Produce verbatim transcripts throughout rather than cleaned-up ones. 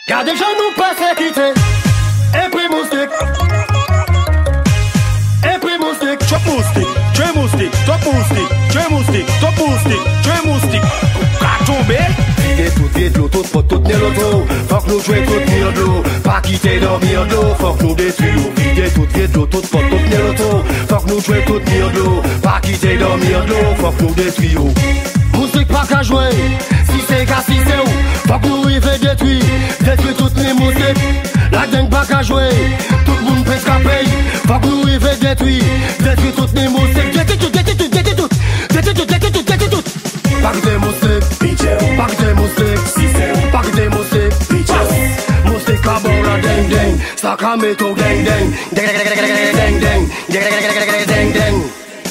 Y'a des gens nous pas se quitter. Et puis moustique. Et puis moustique. Chop moustique, tuer moustique, top moustique, tuer moustique, top moustique, tuer moustique. Qu'a tombé? Vide tout, vide l'eau, tout pot, tout n'est l'auto. Faut que nous jouions tout mire de l'eau. Pas quitter dormir de l'eau. Faut que nous détruisons. Vide tout, vide l'eau, tout pot, tout n'est l'auto. Faut que nous jouions tout mire de l'eau. Pas quitter dormir de l'eau. Faut que nous détruisons. Musique pas qu'à jouer. Si c'est qu'à si c'est où. Faut que nous y fait détruire. Détruire toutes les musiques. La dingue pas qu'à jouer. Tout le monde presque à payer. Faut que nous y fait détruire. Détruire toutes les musiques. Détruire tout, détruire tout, détruire tout. Détruire tout, détruire tout, détruire tout. Pas que des musiques. Pas que des musiques. Pas que des musiques. Musique à bon la ding ding. Ça crame tout ding ding. Ding ding ding. Ding ding ding.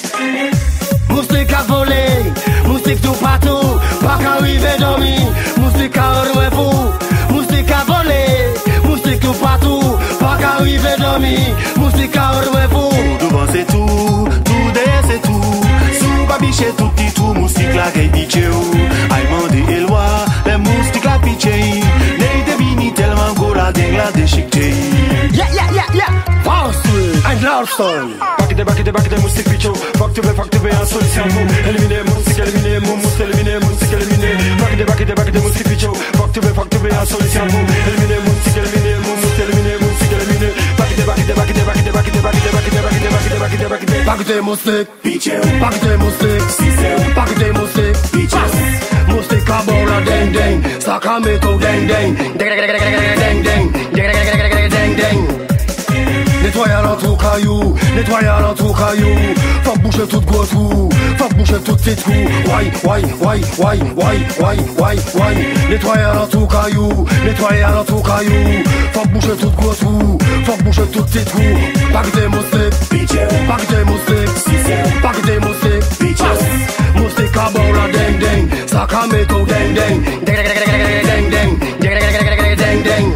Musique à voler. Musique tout partout. Pas qu'à arriver dormir. Musique à rejouer fou. Musique à voler. Musique tout partout. Pas qu'à arriver dormir. Musique à rejouer fou. Devant c'est tout, tout derrière c'est tout. Sous babiche tout petit tout, moustique la gagne pitché ou. Aïmande et loi, les moustiques la pitché. Les devini tellement go la dingue la déchiqueté. Yeah, yeah, yeah, yeah. False and Larson. Back it, back it, back it, moustique pitcho. Fuck to be, fuck to be, un solution. Éliminer moustique, éliminer moustique, éliminer moustique, éliminer. Back it, back it, back it, moustique pitcho. Fuck to be, fuck to be, un solution. Éliminer moustique, éliminer moustique, éliminer moustique, éliminer. Back it, back it, back it, back it, back it, back it, back it, back it, back it, back it, back it. Pas que des moustiques, pas que des moustiques, pas que des moustiques, moustique à bord la ding ding, ça crame tout ding ding, ding ding ding, ding ding. Nettoyer dans tout caillou, nettoyer dans tout caillou. Faut boucher tout gros trou, faut boucher tout petit trou. Why, why, why, why, why, why, why, why. Nettoyer dans tout caillou, nettoyer dans tout caillou. Faut boucher tout gros trou, faut boucher tout petit trou. Pas que des moustiques, pas que des moustiques, pas que des moustiques. Moustique à bord la ding ding, ça crame tout ding ding, ding ding, ding ding.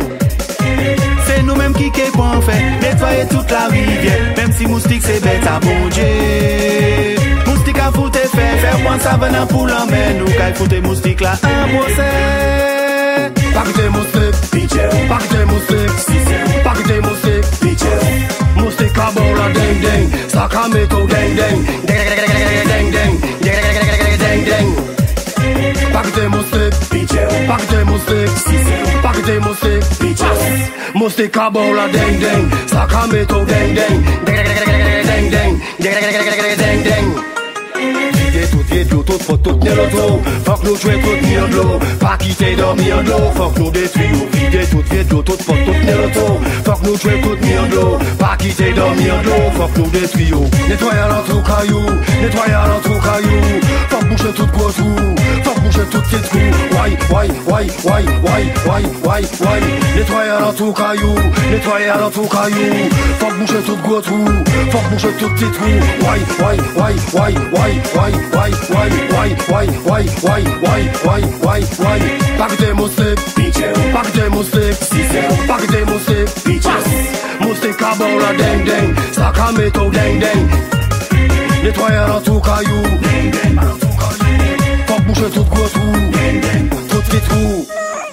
C'est nous-mêmes qui qu'est qu'on fait, nettoyer toute la rivière. Même si moustique c'est bête à bon Dieu. Moustique à foutre et faire, faire point ça venant pour l'emmène. Nous qu'à foutre moustique là un procès. Pas que des moustiques, pas que des moustiques, pas que des moustiques. Moustique à bord la ding ding, ça crame tout ding ding, ding ding, ding ding. Pas que des moustiques, pas que des moustiques, pas que des moustiques. Moustique à bord la ding ding, ça crame tout ding ding, ding ding, ding ding. Vide tout, vide l'eau, tout pot, tout n'est l'auto. Faut que nous jouions tout mire de l'eau. Pas quitter dormir de l'eau. Faut que nous détruisons. Vide tout, vide l'eau, tout pot, tout n'est l'auto. Faut que nous jouions tout mire de l'eau. Pas quitter dormir de l'eau. Faut que nous détruisons. Nettoyer dans tout caillou, nettoyer dans tout caillou. Faut boucher tout gros trou, faut boucher tout petit trou. Why, why, why, why, why, why, why, why. Nettoyer dans tout caillou, nettoyer dans tout caillou. Faut boucher tout gros trou, faut boucher tout petit trou. Why, why, why, why, why, why, why, why, why, why, why, why, why, why, why, why. Pas que des moustiques, pas que des moustiques, pas que des moustiques. Moustique à bord la ding ding, ça crame tout ding ding. Nettoyer dans tout caillou, faut boucher tout gros trou, tout petit trou.